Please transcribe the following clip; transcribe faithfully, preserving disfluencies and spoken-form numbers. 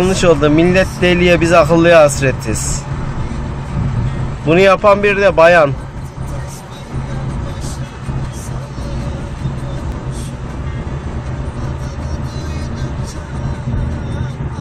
Yanlış oldu. Millet deliye, biz akıllıya hasretiz. Bunu yapan bir de bayan.